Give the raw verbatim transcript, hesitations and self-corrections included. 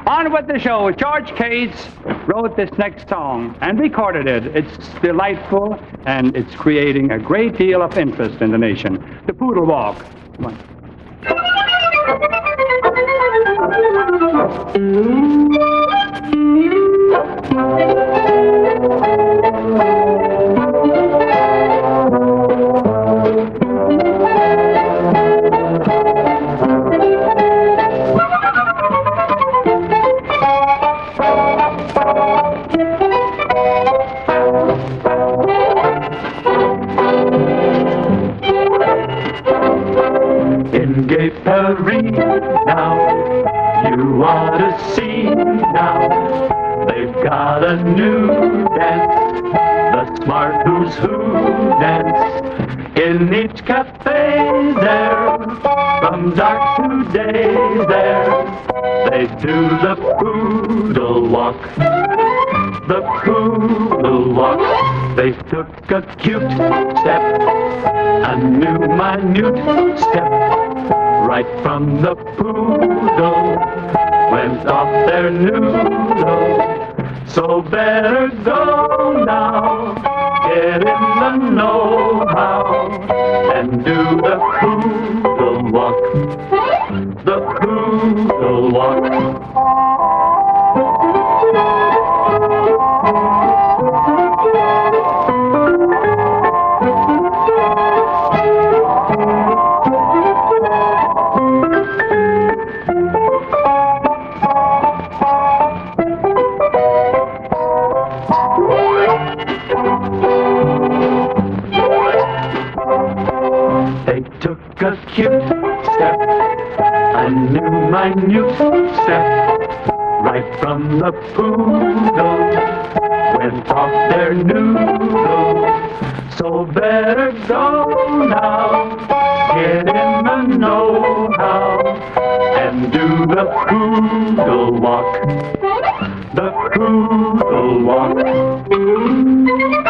On with the show. George Cates wrote this next song and recorded it. It's delightful, and it's creating a great deal of interest in the nation. The Poodle Walk. Come on. In Gay Paris now, you ought to see now, they've got a new dance, the Smart Who's Who dance. In each cafe there, from dark to day there, they do the poodle walk, the poodle walk. They took a cute step, a new minute step, right from the poodle, went off their noodle. So better go now, get in the know-how, and do the poodle walk, the poodle walk. They took a cute step, a new minute step, right from the poodle, went off their noodle. So better go now, get in the know-how, and do the poodle walk, the poodle walk.